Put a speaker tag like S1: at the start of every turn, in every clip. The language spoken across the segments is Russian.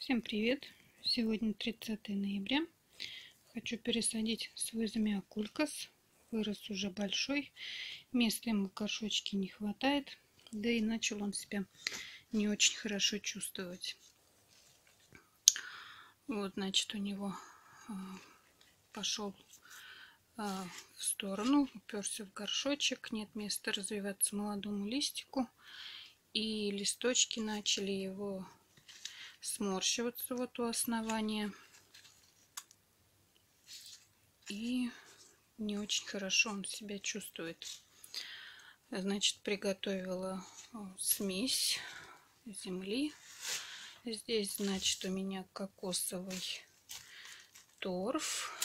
S1: Всем привет! Сегодня 30 ноября. Хочу пересадить свой замиокулькас. Вырос уже большой. Места ему в горшочке не хватает. Да и начал он себя не очень хорошо чувствовать. Вот, значит, у него пошел в сторону, уперся в горшочек. Нет места развиваться молодому листику. И листочки начали его сморщиваться вот у основания. И не очень хорошо он себя чувствует. Значит, приготовила смесь земли. Здесь, значит, у меня кокосовый торф,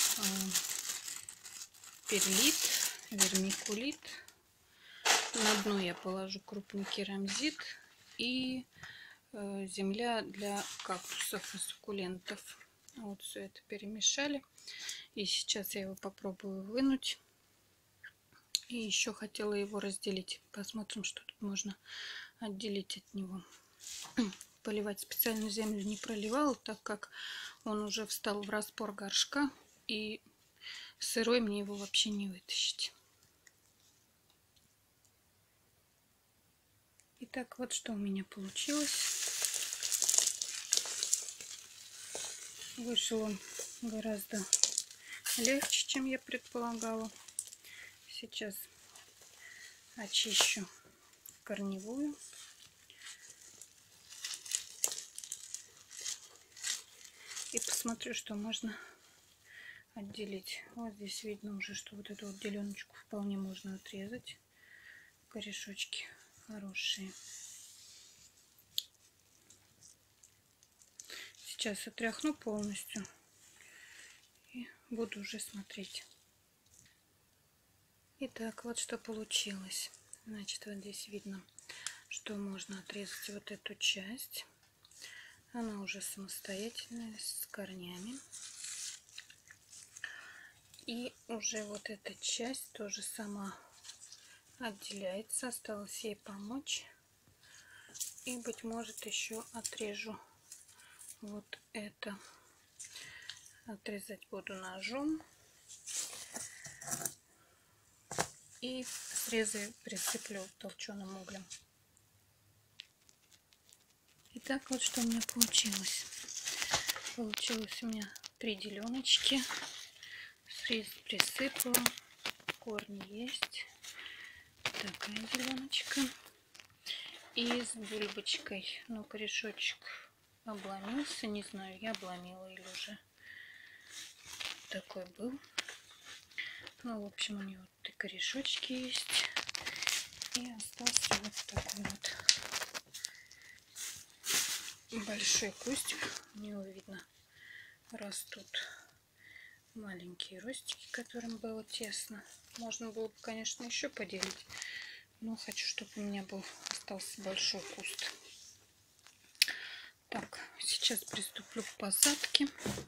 S1: перлит, вермикулит. На дно я положу крупный керамзит и земля для кактусов и суккулентов. Вот все это перемешали. И сейчас я его попробую вынуть. И еще хотела его разделить. Посмотрим, что тут можно отделить от него. Поливать специальную землю не проливала, так как он уже встал в распор горшка. И сырой мне его вообще не вытащить. Итак, вот что у меня получилось. Вышел он гораздо легче, чем я предполагала. Сейчас очищу корневую. И посмотрю, что можно отделить. Вот здесь видно уже, что вот эту вот деленочку вполне можно отрезать. Корешочки хорошие. Сейчас отряхну полностью и буду уже смотреть. Итак, вот что получилось. Значит, вот здесь видно, что можно отрезать вот эту часть. Она уже самостоятельная, с корнями. И уже вот эта часть тоже сама отделяется. Осталось ей помочь. И, быть может, еще отрежу вот это. Отрезать буду ножом. И срезы присыплю толченым углем. Итак, вот что у меня получилось. Получилось у меня 3 деленочки. Срез присыпала. Корни есть. Такая деленочка. И с бульбочкой. Но корешочек обломился. Не знаю, я обломила или уже такой был. Ну, в общем, у него вот и корешочки есть. И остался вот такой вот большой кустик. У него, видно, растут маленькие ростики, которым было тесно. Можно было бы, конечно, еще поделить. Но хочу, чтобы у меня остался большой куст. Так, сейчас приступлю к посадке.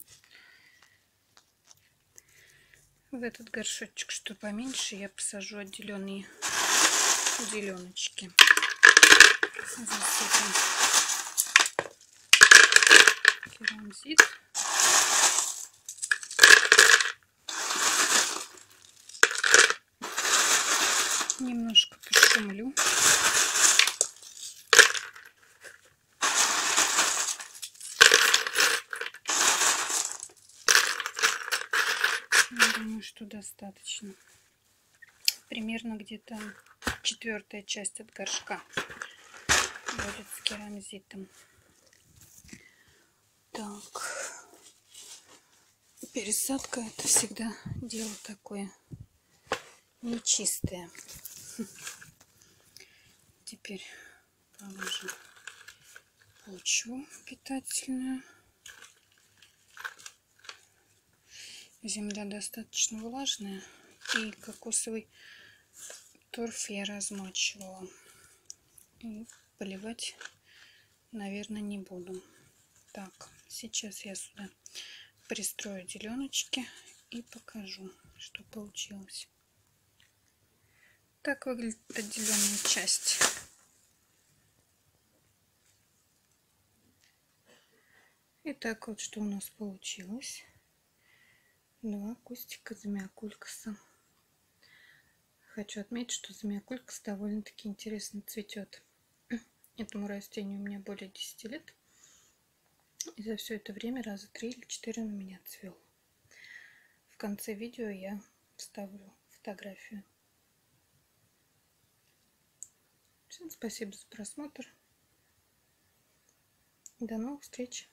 S1: В этот горшочек, что поменьше, я посажу отделенные деленочки. Засыпем керамзит. Немножко пошумлю. Думаю, что достаточно. Примерно где-то 1/4 часть от горшка будет с керамзитом. Так, пересадка — это всегда дело такое нечистое. Теперь положим почву питательную. Земля достаточно влажная, и кокосовый торф я размачивала. И поливать, наверное, не буду. Так, сейчас я сюда пристрою деленочки и покажу, что получилось. Так выглядит отделенная часть. Итак, вот что у нас получилось. Два кустика замиокулькаса. Хочу отметить, что замиокулькас довольно-таки интересно цветет. Этому растению у меня более 10 лет. И за все это время раза 3 или 4 он у меня цвел. В конце видео я вставлю фотографию. Всем спасибо за просмотр. До новых встреч!